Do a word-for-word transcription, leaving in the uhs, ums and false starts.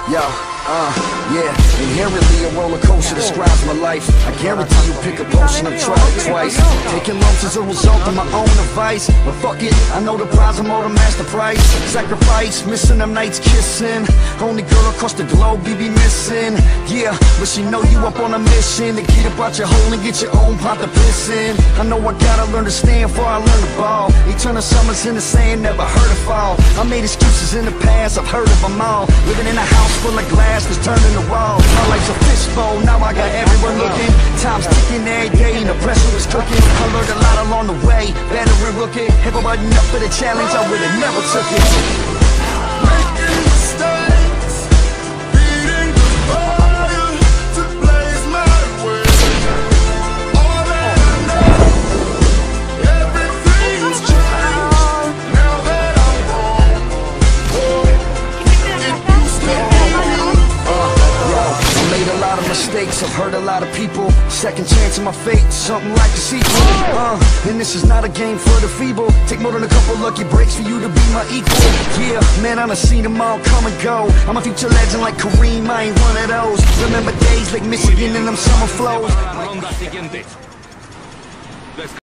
Yo, uh, yeah, inherently a roller coaster describes my life. I guarantee you pick a potion, I've tried it twice. Taking lumps as a result of my own advice. But fuck it, I know the prize, I'm all the master price. Sacrifice, missing them nights kissing. Only girl across the globe you be missing. Yeah, but she know you up on a mission to get up out your hole and get your own pot to piss in. I know I gotta learn to stand before I learn to ball. Eternal summers in the sand, never heard of fall. I made excuses in the past, I've heard of them all. Living in a house full of glass that's turning the wall. My life's a fishbowl, now I got everyone looking. Time's ticking every day and the pressure is cooking. I learned a lot along the way, veteran rookie. If I wasn't up for the challenge, I would've never took it. Making mistakes, feeding the fire to blaze my way. All that I know, everything's changed now that I'm home. Oh, it used to be. I made a lot of mistakes, I've hurt a lot of people. Second chance in my fate, something like a sequel. Uh, and this is not a game for the feeble. Take more than a couple lucky breaks for you to be my equal. Yeah, man, I done seen them all come and go. I'm a future legend like Kareem, I ain't one of those. Remember days like Michigan and them summer flows.